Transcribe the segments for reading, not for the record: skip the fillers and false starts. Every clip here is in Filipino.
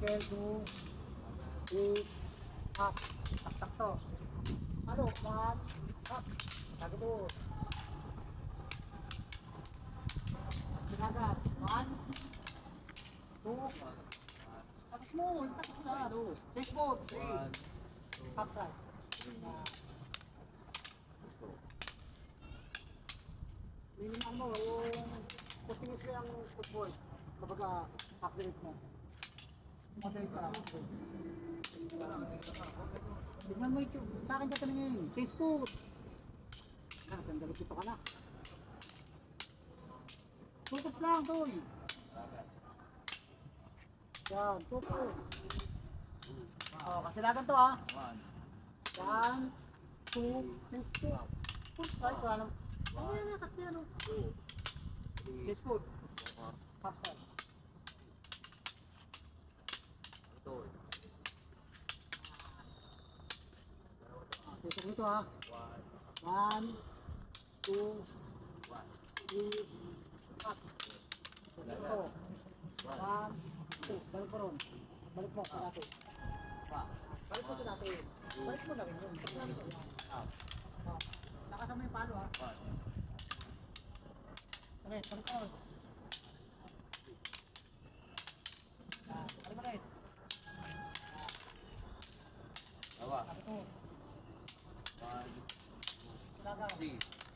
level 2, 3, up. Sakto. Ano? 1, up. Tagot. Sinagat. 1, 2, tapos mo na. Face mode. 3, upside. Minimum mo, yung continuous yung football. Kapag accurate mo. Moderate ka lang. Tignan mo yung sa akin ka tanongin. Facebook. Ganda dito ka na. Focus lang, Toy. Yan, focus. Kasilagan to ha. 1, 2, Facebook. Push right, ano? Yan, nakati ano. Facebook. Upside. Sesok nito ha. 1, 2, 3, up. Ito. 1, 2. Balik mo ron. Balik mo sa dati. Balik mo sa dati. Balik mo na rin yun. Nakasama yung palo ha. Balik mo ron. Balik mo rin. Bawa. Ito. 1,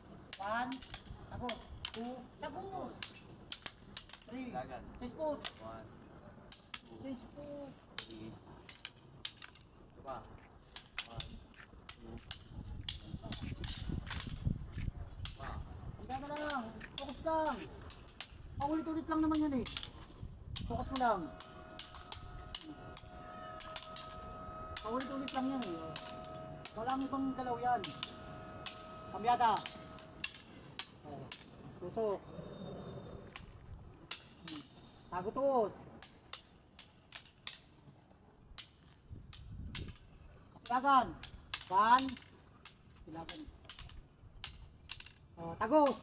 2, tagos. 3, Facebook. 1, 2, Facebook. 3. Ito pa. 1, 2. Handa na lang. Focus lang. Paulit-ulit lang naman yan eh. Focus mo lang. Paulit-ulit lang yan eh. Walang ibang galaw yan. Kamyada. Tusok. Tagutos. Silagan. Ban. Silagan. Tagos.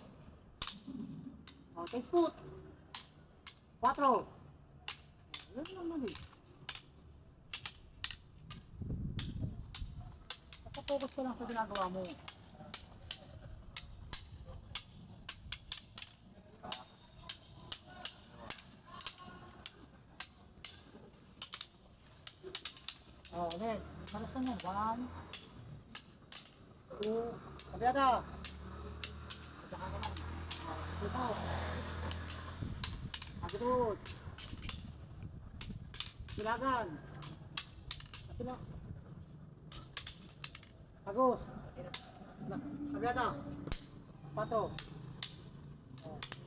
Takes foot. 4. Yan naman eh. Basta focus ka lang sa ginagawa mo. Okay. Malas na yan. 1, 2, kabiyada. Saka ka lang. Ito. Agad. Silagan. Sila. Agos. Kabiyada. 4.